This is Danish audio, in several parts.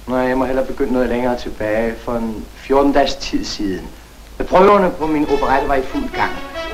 Nej, jeg må hellere begynde noget længere tilbage, for en 14-dages tid siden. Prøverne på min operette var i fuld gang.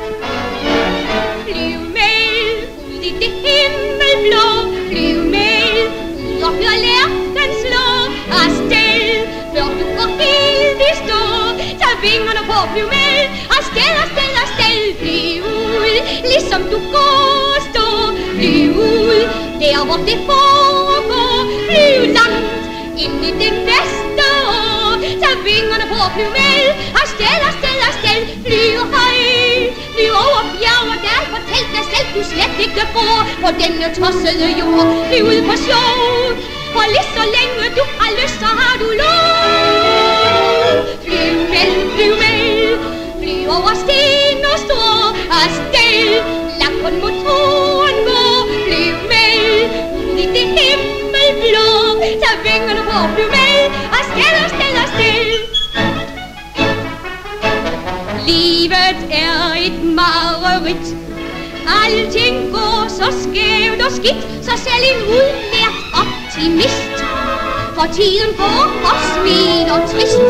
Flyv med ud i det himmelblå, flyv med ud og hør lærken slå afsted, før du går helt i stå. Tag vingerne på, flyv med, afsted, afsted, afsted, flyv ud, ligesom du går og stå, flyv ud, der hvor det foregår, flyv langt ind i det næste år. Tag vingerne på, flyv med, afsted, afsted, afsted, flyv højt, flyv over bjerg og dal, fortæl dig selv, du slet ikke bor på denne tossede jord. Flyv ud på sjov, for lige så længe du har lyst, så har du lov. Flyv med, flyv over sten og strå, afsted, lad kun motoren gå. Flyv med, ud i det himmelblå, tag vingerne på, flyv med, afsted, afsted, afsted. Livet er et mareridt, alting går så skævt og skidt, så selv en udlært optimist for tiden går og smiler trist.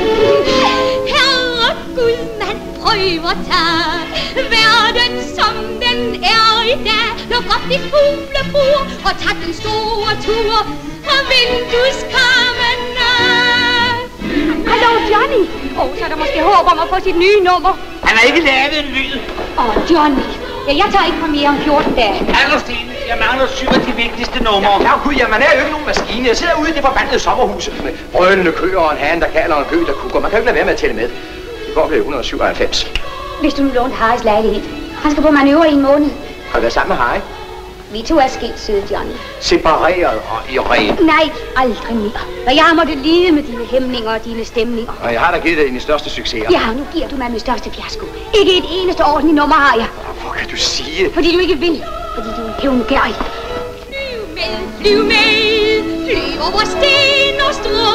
Herregud, man prøver tage verden som den er i dag. Luk op dit fuglebur og tag den store tur fra vindueskarmene. Hallo, Johnny. Så er der måske håb om at få sit nye nummer. Han har ikke lavet en lyd. Johnny. Ja, jeg tager ikke premiere om 14 dage. Allersten, jeg mangler 7 af de vigtigste numre. Ja, gud, ja, man er jo ikke nogen maskine. Jeg sidder ude i det forbandede sommerhus med brølende køer og en hane, der kalder, og en kø, der kukker. Man kan jo ikke lade være med at tælle med. Det går blev 197. Hvis du nu lånte Harrys lejlighed. Han skal på manøvre i en måned. Har du været sammen med Harry? Vi to er skilt, søde Johnny. Separeret og i ren. Nej, aldrig mere. For jeg har måttet lide med dine hæmninger og dine stemninger. Og jeg har da givet dig dine største succeser. Ja, nu giver du mig min største fiasko. Ikke et eneste ordentligt nummer har jeg. Hvor kan du sige? Fordi du ikke vil. Fordi du er hævngærig. Flyv med, flyv med. Flyv over sten og strå